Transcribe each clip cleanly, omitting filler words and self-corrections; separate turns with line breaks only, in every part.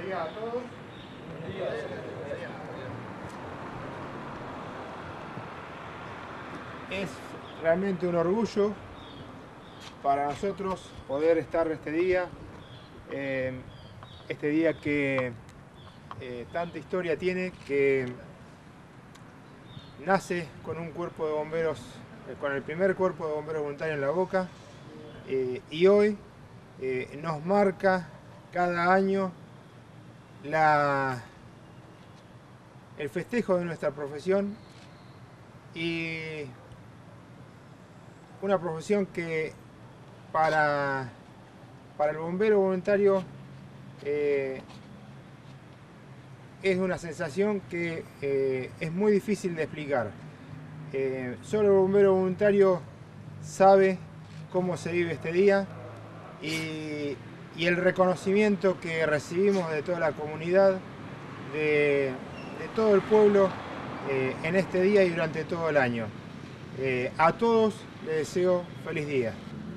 días a todos. Es realmente un orgullo para nosotros poder estar este día que tanta historia tiene, que nace con un cuerpo de bomberos, con el primer cuerpo de bomberos voluntarios en La Boca, y hoy nos marca cada año el festejo de nuestra profesión, y una profesión que para el bombero voluntario es una sensación que es muy difícil de explicar. Solo el bombero voluntario sabe cómo se vive este día, y el reconocimiento que recibimos de toda la comunidad, de todo el pueblo en este día y durante todo el año. A todos les deseo feliz día.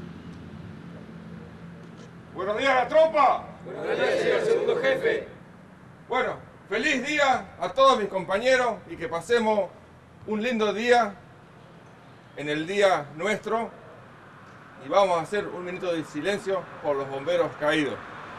Buenos días, la tropa.
Buenos días, señor segundo jefe.
Bueno, feliz día a todos mis compañeros y que pasemos un lindo día en el día nuestro. Y vamos a hacer un minuto de silencio por los bomberos caídos.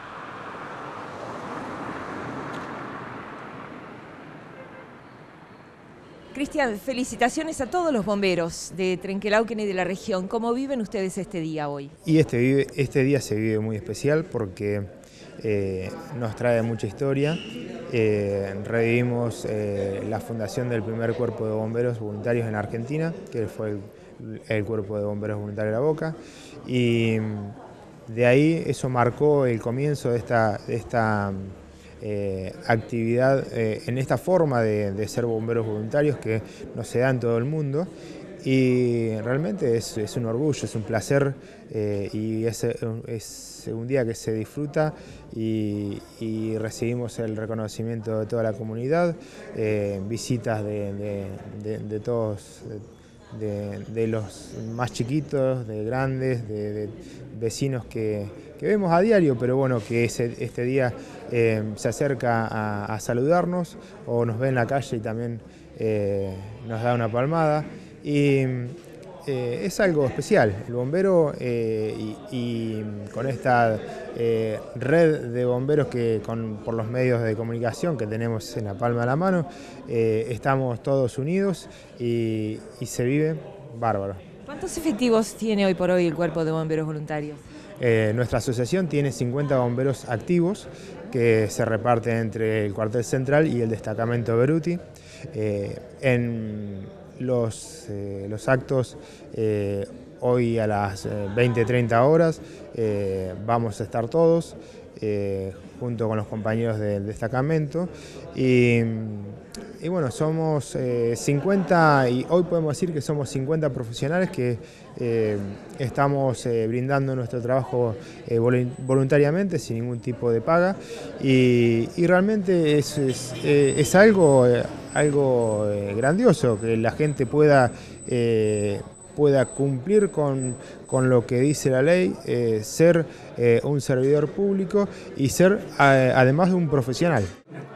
Cristian, felicitaciones a todos los bomberos de Trenquelauquen y de la región. ¿Cómo viven ustedes este día hoy?
Y este día se vive muy especial porque nos trae mucha historia. Revivimos la fundación del primer cuerpo de bomberos voluntarios en Argentina, que fue el cuerpo de bomberos voluntarios de La Boca, y de ahí eso marcó el comienzo de esta actividad, en esta forma de ser bomberos voluntarios que no se da en todo el mundo. Y realmente es un orgullo, es un placer, y es un día que se disfruta, y recibimos el reconocimiento de toda la comunidad, visitas de todos, de los más chiquitos, de grandes, de vecinos que vemos a diario, pero bueno, que este día se acerca a saludarnos o nos ve en la calle y también nos da una palmada. Y es algo especial. El bombero, y con esta red de bomberos que por los medios de comunicación que tenemos en la palma de la mano, estamos todos unidos y se vive bárbaro.
¿Cuántos efectivos tiene hoy por hoy el Cuerpo de Bomberos Voluntarios?
Nuestra asociación tiene 50 bomberos activos que se reparten entre el cuartel central y el destacamento Beruti. En los actos hoy a las 20-30 horas vamos a estar todos junto con los compañeros del destacamento, y bueno, somos 50, y hoy podemos decir que somos 50 profesionales que estamos brindando nuestro trabajo voluntariamente, sin ningún tipo de paga, y realmente es algo grandioso que la gente pueda cumplir con lo que dice la ley, ser un servidor público y ser además de un profesional.